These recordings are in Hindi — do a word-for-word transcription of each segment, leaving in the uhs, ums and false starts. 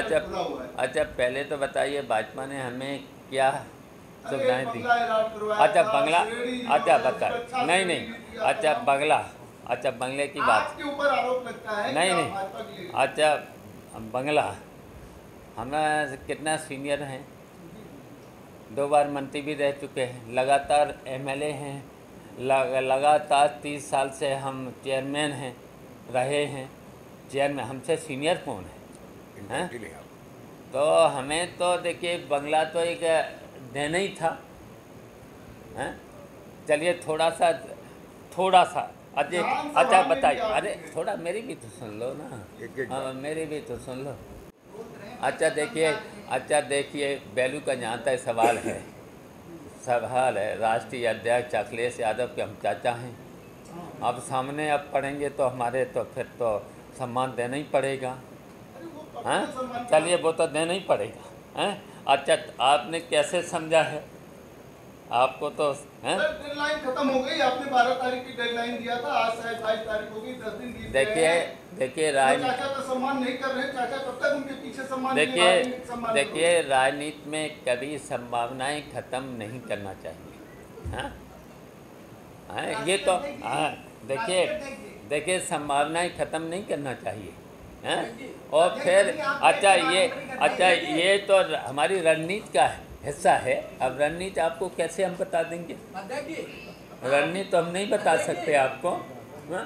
अच्छा अच्छा पहले तो बताइए भाजपा ने हमें क्या सुविधाएं दी? अच्छा बंगला, अच्छा बता, नहीं नहीं, अच्छा बंगला, अच्छा बंगले की बात आपके ऊपर आरोप लगता है नहीं कि आप नहीं, भाजपा के लिए अच्छा बंगला, हम कितना सीनियर हैं, दो बार मंत्री भी रह चुके हैं, लगातार एमएलए हैं, लगातार तीस साल से हम चेयरमैन हैं, रहे हैं चेयरमैन, हमसे सीनियर कौन है, हैं? तो हमें तो देखिए बंगला तो एक देना ही था, हैं? चलिए थोड़ा सा थोड़ा सा अजय, अच्छा बताइए, अरे थोड़ा मेरी भी तो सुन लो ना, हाँ मेरी भी तो सुन लो। अच्छा देखिए, अच्छा देखिए बेलू का जहाँ तक सवाल है, सवाल है राष्ट्रीय अध्यक्ष अखिलेश यादव के हम चाचा हैं, अब सामने अब पढ़ेंगे तो हमारे तो फिर तो सम्मान देना ही पड़ेगा, हैं? चलिए वो तो देना ही पड़ेगा, हैं? अच्छा आपने कैसे समझा है, आपको तो हैं? डेडलाइन खत्म हो गई, आपने बारह तारीख की डेडलाइन दिया था, आज शायद बाईस तारीख हो गई, दस दिन बीत गए। देखिए देखिए राज चाचा का सम्मान नहीं कर रहे, चाचा कब तक उनके पीछे सम्मान देखिए देखिए राजनीति में कभी संभावनाएं खत्म नहीं करना चाहिए, हाँ हाँ ये तो हाँ देखिए देखिए संभावनाएं खत्म नहीं करना चाहिए, हैं? और फिर अच्छा ये अच्छा ये तो हमारी रणनीति का हिस्सा है, अब रणनीति आपको कैसे हम बता देंगे, रणनीति तो हम नहीं बता सकते आपको, हाँ?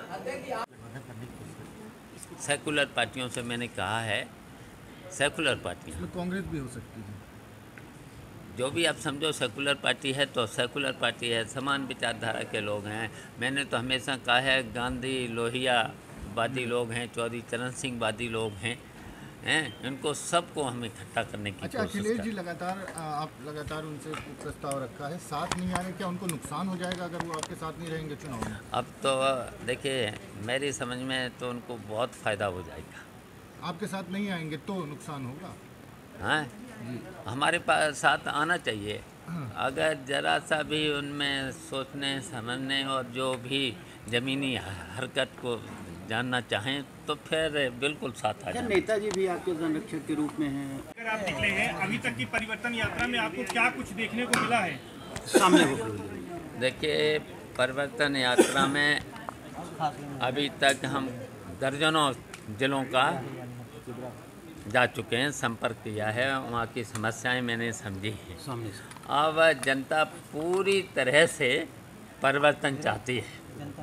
सेकुलर पार्टियों से मैंने कहा है, सेकुलर पार्टियाँ, कांग्रेस भी हो सकती है, जो भी आप समझो सेकुलर पार्टी है तो सेकुलर पार्टी है, समान विचारधारा के लोग हैं। मैंने तो हमेशा कहा है गांधी लोहिया वादी लोग हैं, चौधरी चरण सिंह वादी लोग हैं, हैं इनको सबको हमें इकट्ठा करने की अच्छा, कोशिश अखिलेश कर। जी लगातार आप लगातार उनसे प्रस्ताव रखा है, साथ नहीं आ रहे, क्या उनको नुकसान हो जाएगा अगर वो आपके साथ नहीं रहेंगे चुनाव में? अब तो देखिए मेरी समझ में तो उनको बहुत फ़ायदा हो जाएगा, आपके साथ नहीं आएंगे तो नुकसान होगा, हाँ हमारे पास साथ आना चाहिए, अगर ज़रा सा भी उनमें सोचने समझने और जो भी ज़मीनी हरकत को जानना चाहें तो फिर बिल्कुल साथ आ जाए। नेताजी भी आपके संरक्षक के रूप में हैं। अगर आप निकले हैं अभी तक की परिवर्तन यात्रा में आपको क्या कुछ देखने को मिला है? सामने हो देखिए परिवर्तन यात्रा में अभी तक हम दर्जनों जिलों का जा चुके हैं, संपर्क किया है, वहाँ की समस्याएं मैंने समझी हैं। सामने अब जनता पूरी तरह से परिवर्तन चाहती है,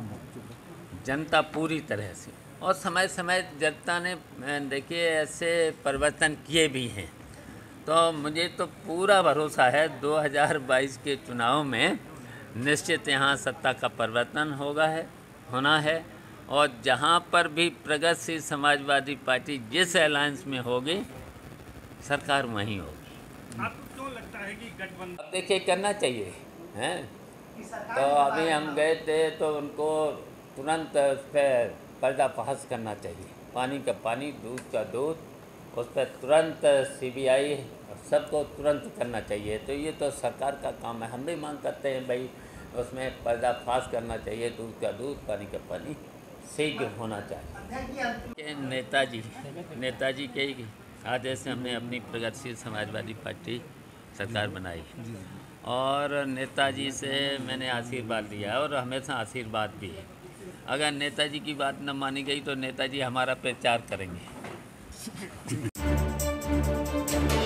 जनता पूरी तरह से, और समय समय जनता ने देखिए ऐसे परिवर्तन किए भी हैं, तो मुझे तो पूरा भरोसा है दो हज़ार बाईस के चुनाव में निश्चित यहाँ सत्ता का परिवर्तन होगा है होना है, और जहाँ पर भी प्रगतिशील समाजवादी पार्टी जिस अलायंस में होगी सरकार वहीं होगी। आपको क्यों लगता है कि गठबंधन? अब देखिए करना चाहिए, हैं? तो अभी हम गए थे तो उनको तुरंत उस पर पर्दाफाश करना चाहिए, पानी का पानी दूध का दूध, उस पर तुरंत सीबीआई सबको तुरंत करना चाहिए। तो ये तो सरकार का काम है, हम भी मांग करते हैं भाई उसमें पर्दाफाश करना चाहिए, दूध का दूध पानी का पानी शीघ्र होना चाहिए। नेताजी नेताजी के आदेश से हमने अपनी प्रगतिशील समाजवादी पार्टी सरकार बनाई, और नेताजी से मैंने आशीर्वाद लिया और हमेशा आशीर्वाद भी है। अगर नेताजी की बात न मानी गई तो नेताजी हमारा प्रचार करेंगे।